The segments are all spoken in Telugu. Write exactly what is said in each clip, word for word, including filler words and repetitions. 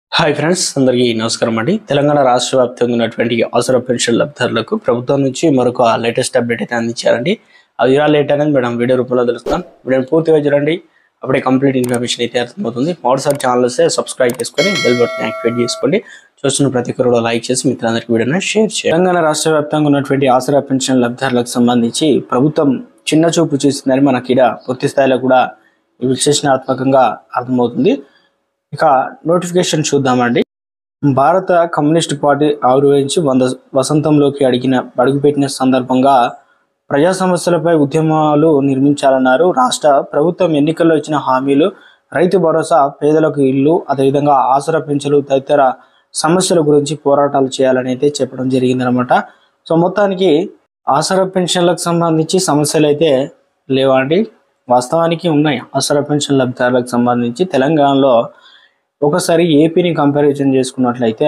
హాయ్ ఫ్రెండ్స్, అందరికీ నమస్కారం అండి. తెలంగాణ రాష్ట్ర వ్యాప్తంగా ఉన్నటువంటి ఆసరా పెన్షన్ లబ్ధిదారులకు ప్రభుత్వం నుంచి మరొక లేటెస్ట్ అప్డేట్ అయితే అందించారండి. అది ఇలా లేట్ అనేది మేడం వీడియో రూపంలో తెలుస్తాను. వీడియో పూర్తిగా చూడండి, అప్పుడే కంప్లీట్ ఇన్ఫర్మేషన్ అయితే అర్థమవుతుంది. మరోసారి ఛానల్ వస్తే సబ్స్క్రైబ్ చేసుకొని బెల్ బటన్ యాక్టివేట్ చేసుకోండి. చూస్తున్న ప్రతి ఒక్కరు కూడా లైక్ చేసి మిత్రులందరికీ వీడియోని షేర్ చేయండి. తెలంగాణ రాష్ట్ర వ్యాప్తంగా ఉన్నటువంటి ఆసరా పెన్షన్ లబ్ధిదారులకు సంబంధించి ప్రభుత్వం చిన్న చూపు చూసిందని మనకి ఇక్కడ పూర్తి స్థాయిలో కూడా విశ్లేషణాత్మకంగా అర్థమవుతుంది. ఇక నోటిఫికేషన్ చూద్దామండి. భారత కమ్యూనిస్ట్ పార్టీ ఆవిర్భవించి వంద వసంతంలోకి అడిగిన అడుగుపెట్టిన సందర్భంగా ప్రజా సమస్యలపై ఉద్యమాలు నిర్మించాలన్నారు. రాష్ట్ర ప్రభుత్వం ఎన్నికల్లో ఇచ్చిన హామీలు, రైతు భరోసా, పేదలకు ఇల్లు, అదేవిధంగా ఆసరా పెన్షన్లు తదితర సమస్యల గురించి పోరాటాలు చేయాలని అయితే చెప్పడం జరిగిందనమాట. సో మొత్తానికి ఆసరా పెన్షన్లకు సంబంధించి సమస్యలు అయితే లేవండి, వాస్తవానికి ఉన్నాయి. ఆసరా పెన్షన్ లబ్ధిదారులకు సంబంధించి తెలంగాణలో ఒకసారి ఏపీని కంపారిజన్ చేసుకున్నట్లయితే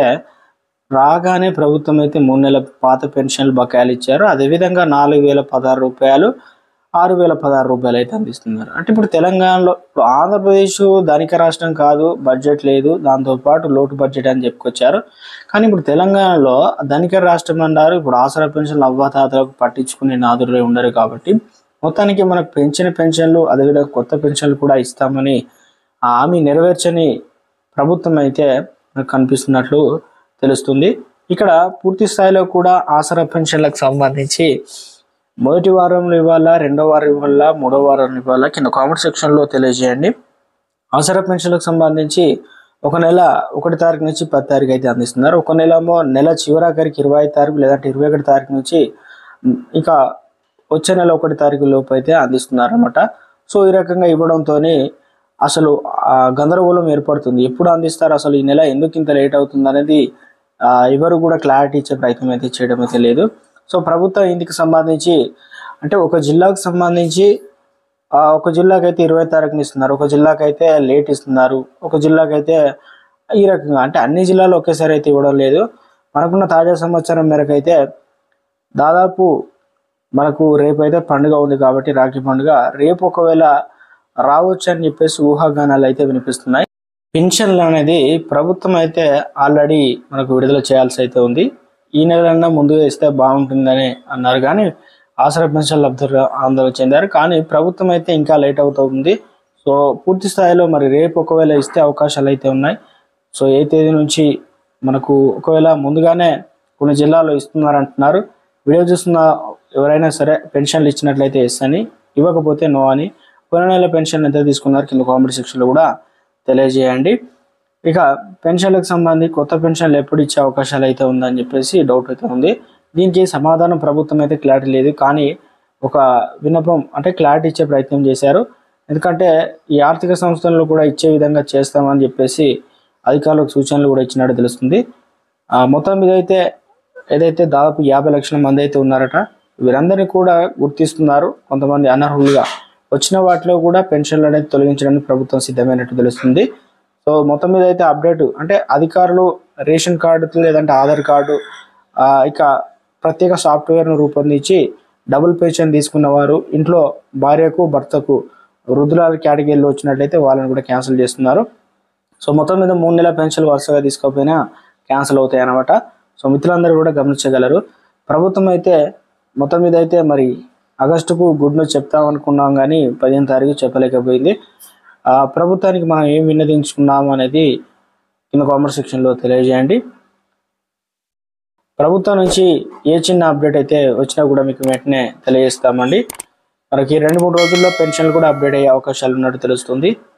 రాగానే ప్రభుత్వం అయితే మూడు నెలల పాత పెన్షన్లు బకాయిలు ఇచ్చారు. అదేవిధంగా నాలుగు వేల పదహారు రూపాయలు ఆరు వేల పదహారు రూపాయలు అయితే అందిస్తున్నారు. అంటే ఇప్పుడు తెలంగాణలో ఇప్పుడు ఆంధ్రప్రదేశ్ ధనిక రాష్ట్రం కాదు, బడ్జెట్ లేదు, దాంతోపాటు లోటు బడ్జెట్ అని చెప్పుకొచ్చారు. కానీ ఇప్పుడు తెలంగాణలో ధనిక రాష్ట్రం అన్నారు. ఇప్పుడు ఆసరా పెన్షన్లు అవ్వాతాతలకు పట్టించుకునే నాదురులే ఉండరు. కాబట్టి మొత్తానికి మనకు పెంచిన పెన్షన్లు అదేవిధంగా కొత్త పెన్షన్లు కూడా ఇస్తామని ఆ హామీ నెరవేర్చని ప్రభుత్వం అయితే మనకు కనిపిస్తున్నట్లు తెలుస్తుంది. ఇక్కడ పూర్తి స్థాయిలో కూడా ఆసరా పెన్షన్లకు సంబంధించి మొదటి వారంలో ఇవ్వాలా, రెండో వారం ఇవ్వాలా, మూడో వారం ఇవ్వాలా, కింద కామెంట్ సెక్షన్లో తెలియజేయండి. ఆసరా పెన్షన్లకు సంబంధించి ఒక నెల ఒకటి తారీఖు నుంచి పది తారీఖు అయితే అందిస్తున్నారు. ఒక నెల ఏమో నెల చివరాఖరికి ఇరవై ఐదు తారీఖు లేదంటే ఇరవై ఒకటి తారీఖు నుంచి ఇక వచ్చే నెల ఒకటి తారీఖు లోపు అయితే అందిస్తున్నారు అన్నమాట. సో ఈ రకంగా ఇవ్వడంతో అసలు గందరగోళం ఏర్పడుతుంది. ఎప్పుడు అందిస్తారు, అసలు ఈ నెల ఎందుకు ఇంత లేట్ అవుతుంది అనేది ఎవరు కూడా క్లారిటీ ఇచ్చే ప్రయత్నం అయితే చేయడం అయితే లేదు. సో ప్రభుత్వం ఇందుకు సంబంధించి అంటే ఒక జిల్లాకు సంబంధించి ఒక జిల్లాకి అయితే ఇరవై తారీఖుని ఇస్తున్నారు, ఒక జిల్లాకి అయితే లేట్ ఇస్తున్నారు, ఒక జిల్లాకి అయితే ఈ రకంగా అంటే అన్ని జిల్లాలు ఒకేసారి అయితే ఇవ్వడం లేదు. మనకున్న తాజా సమాచారం మేరకు అయితే దాదాపు మనకు రేపు అయితే పండుగ ఉంది కాబట్టి రాఖీ పండుగ, రేపు ఒకవేళ రావచ్చు అని చెప్పేసి ఊహాగానాలు అయితే వినిపిస్తున్నాయి. పెన్షన్లు అనేది ప్రభుత్వం అయితే ఆల్రెడీ మనకు విడుదల చేయాల్సి అయితే ఉంది. ఈ నెలన్నా ముందుగా ఇస్తే బాగుంటుందని అన్నారు, కానీ ఆసరా పెన్షన్ లబ్ధిదారులు ఆందోళన చెందారు. కానీ ప్రభుత్వం అయితే ఇంకా లేట్ అవుతుంది. సో పూర్తి స్థాయిలో మరి రేపు ఒకవేళ ఇస్తే అవకాశాలు అయితే ఉన్నాయి. సో ఏ తేదీ నుంచి మనకు ఒకవేళ ముందుగానే కొన్ని జిల్లాలో ఇస్తున్నారంటున్నారు. వీడియో చూస్తున్న ఎవరైనా సరే పెన్షన్లు ఇచ్చినట్లయితే ఎస్ అని, ఇవ్వకపోతే నో అని. పోయిన నెల పెన్షన్ ఎంత తీసుకున్నారు కింద కామెంట్ సెక్షన్లో కూడా తెలియజేయండి. ఇక పెన్షన్లకు సంబంధించి కొత్త పెన్షన్లు ఎప్పుడు ఇచ్చే అవకాశాలు అయితే ఉందని చెప్పేసి డౌట్ అయితే ఉంది. దీనికి సమాధానం ప్రభుత్వం అయితే క్లారిటీ లేదు, కానీ ఒక విన్నపం అంటే క్లారిటీ ఇచ్చే ప్రయత్నం చేశారు. ఎందుకంటే ఈ ఆర్థిక సంస్థలను కూడా ఇచ్చే విధంగా చేస్తామని చెప్పేసి అధికారులకు సూచనలు కూడా ఇచ్చినట్టు తెలుస్తుంది. మొత్తం మీద అయితే ఏదైతే దాదాపు యాభై లక్షల మంది అయితే ఉన్నారట, వీరందరినీ కూడా గుర్తిస్తున్నారు. కొంతమంది అనర్హులుగా వచ్చిన వాటిలో కూడా పెన్షన్లు అనేది తొలగించడానికి ప్రభుత్వం సిద్ధమైనట్టు తెలుస్తుంది. సో మొత్తం మీద అయితే అప్డేట్ అంటే అధికారులు రేషన్ కార్డు లేదంటే ఆధార్ కార్డు ఇక ప్రత్యేక సాఫ్ట్వేర్ను రూపొందించి డబుల్ పెన్షన్ తీసుకున్న వారు ఇంట్లో భార్యకు భర్తకు వృద్ధుల కేటగిరీలో వచ్చినట్లయితే వాళ్ళని కూడా క్యాన్సిల్ చేస్తున్నారు. సో మొత్తం మీద మూడు నెలల పెన్షన్లు వరుసగా తీసుకోకపోయినా క్యాన్సిల్ అవుతాయి అన్నమాట. సో మిత్రులందరూ కూడా గమనించగలరు. ప్రభుత్వం అయితే మొత్తం మీద అయితే మరి ఆగస్టుకు గుడ్ న్యూస్ చెప్తాం అనుకున్నాం, కానీ పదిహేను తారీఖు చెప్పలేకపోయింది. ప్రభుత్వానికి మనం ఏం విన్నదించుకున్నాము అనేది కింద కామెంట్ సెక్షన్లో తెలియజేయండి. ప్రభుత్వం నుంచి ఏ చిన్న అప్డేట్ అయితే వచ్చినా కూడా మీకు వెంటనే తెలియజేస్తామండి. మనకి రెండు మూడు రోజుల్లో పెన్షన్లు కూడా అప్డేట్ అయ్యే అవకాశాలు ఉన్నట్టు తెలుస్తుంది.